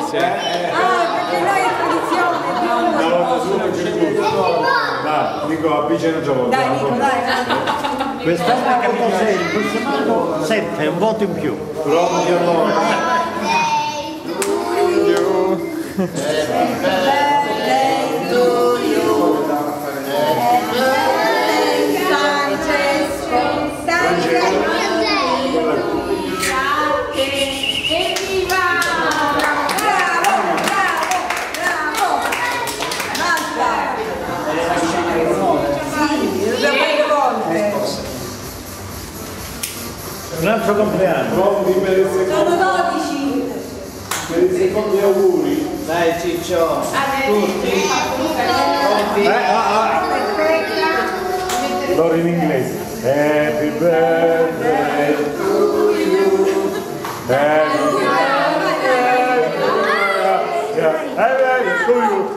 grazie. Perché noi è tradizione. Dai, Nico, avvicina già. Dai, Nico, dai. Quest'anno è capito 6, il prossimo anno 7, un voto in più. Pronti allora. Un altro compleanno. Pronti per il secondo. Sono 12. Per i secondi auguri. Dai Ciccio. Tutti. Allora in inglese. Happy birthday to you. Happy birthday to you.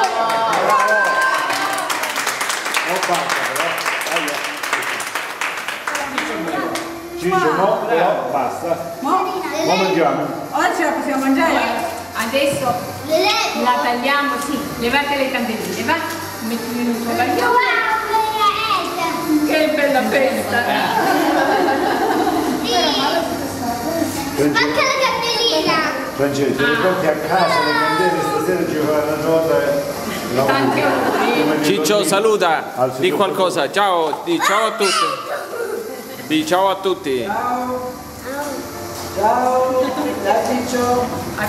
Ciccio, no, però basta. Come mangiamo? Oggi ce la possiamo mangiare? Adesso la tagliamo, sì, levate le candeline, va? Mettili in un tovagliolo. Che bella festa! Manca la candela! Francesco, ti ricordi a casa le candele stasera ci faranno una nota. Tanti auguri! Ciccio saluta, di qualcosa. Ciao, di ciao a tutti. Di ciao a tutti. Ciao. Ciao. Ciao Ciccio.